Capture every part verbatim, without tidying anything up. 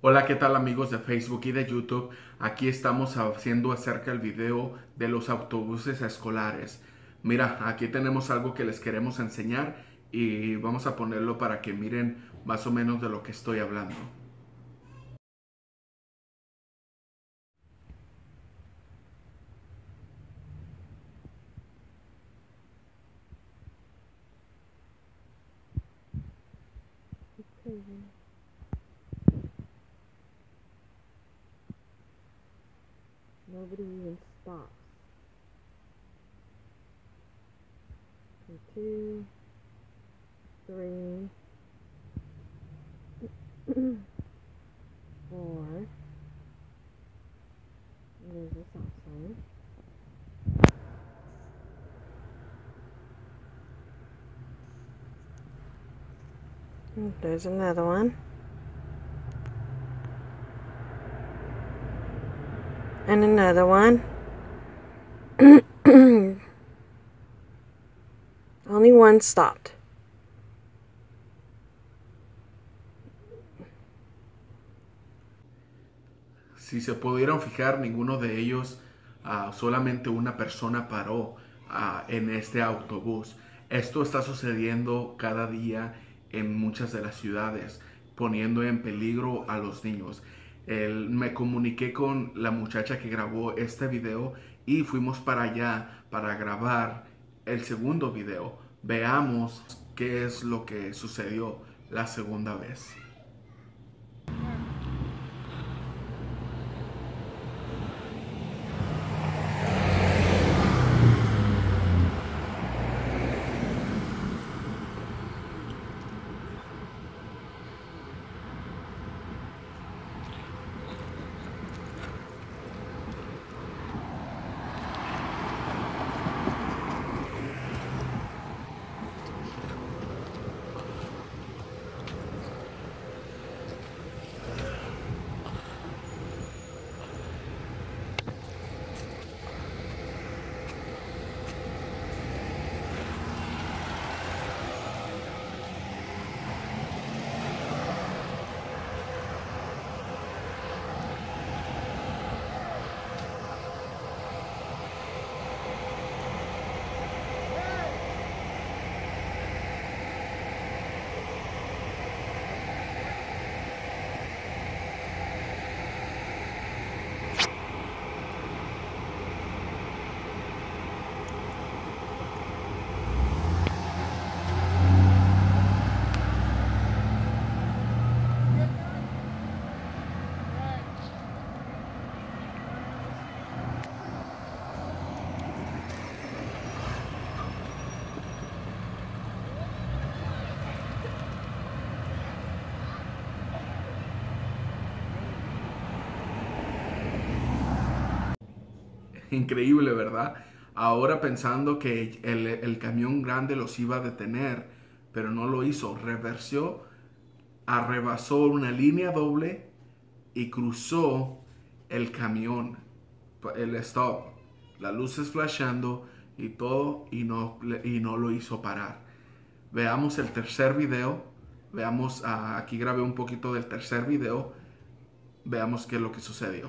Hola, ¿qué tal amigos de Facebook y de YouTube? Aquí estamos haciendo acerca del video de los autobuses escolares. Mira, aquí tenemos algo que les queremos enseñar y vamos a ponerlo para que miren más o menos de lo que estoy hablando. Crazy. Nobody even stops. Okay, two, three, four. There's a stop sign. There's another one. And another one. Only one stopped. Si se pudieron fijar, ninguno de ellos, uh, solamente una persona paró uh, en este autobús. Esto está sucediendo cada día en muchas de las ciudades, poniendo en peligro a los niños. El, me comuniqué con la muchacha que grabó este video y fuimos para allá para grabar el segundo video. Veamos qué es lo que sucedió la segunda vez. Increíble, ¿verdad? Ahora pensando que el, el camión grande los iba a detener, pero no lo hizo. Reversió, arrebasó una línea doble y cruzó el camión, el stop, las luces flashando y todo, y no, y no lo hizo parar. Veamos el tercer video. Veamos, uh, aquí grabé un poquito del tercer video. Veamos qué es lo que sucedió.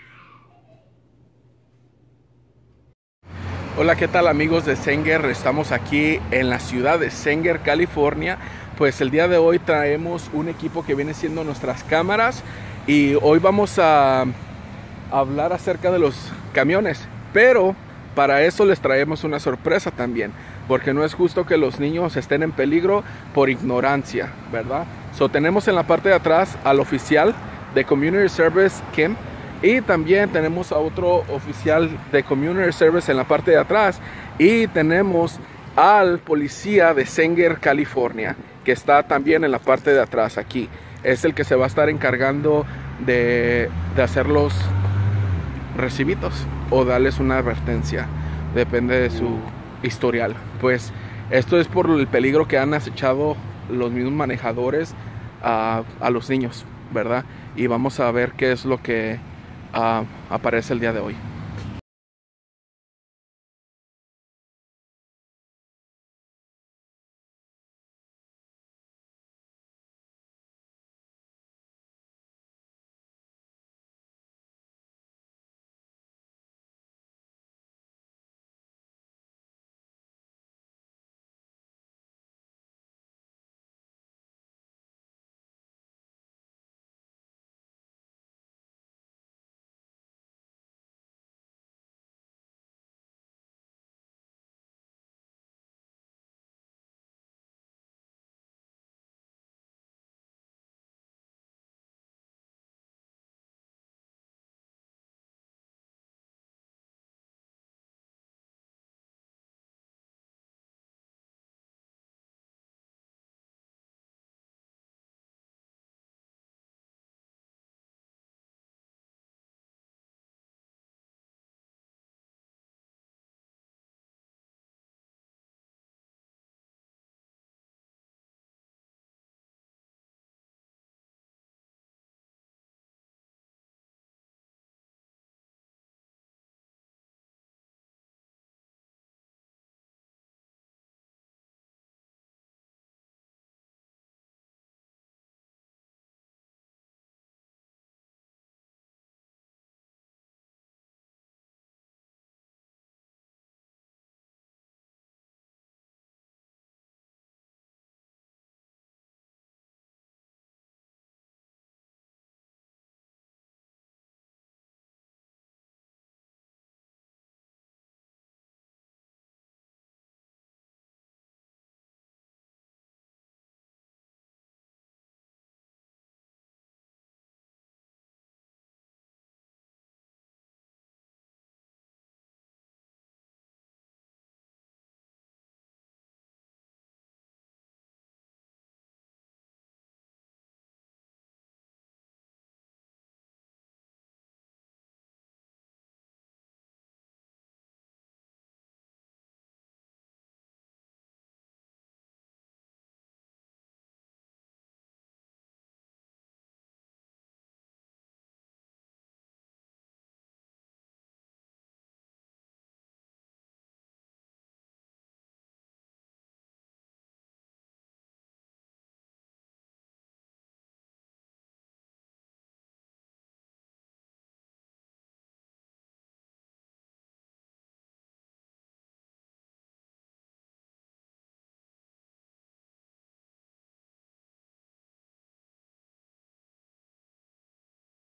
Hola, ¿qué tal amigos de Sanger? Estamos aquí en la ciudad de Sanger, California. Pues el día de hoy traemos un equipo que viene siendo nuestras cámaras y hoy vamos a hablar acerca de los camiones, pero para eso les traemos una sorpresa también, porque no es justo que los niños estén en peligro por ignorancia, ¿verdad? So, tenemos en la parte de atrás al oficial de Community Service, Kim. Y también tenemos a otro oficial de Community Service en la parte de atrás. Y tenemos al policía de Sanger, California, que está también en la parte de atrás aquí. Es el que se va a estar encargando de, de hacer los recibitos o darles una advertencia. Depende de su historial. Pues esto es por el peligro que han acechado los mismos manejadores a, a los niños, ¿verdad? Y vamos a ver qué es lo que Uh, aparece el día de hoy.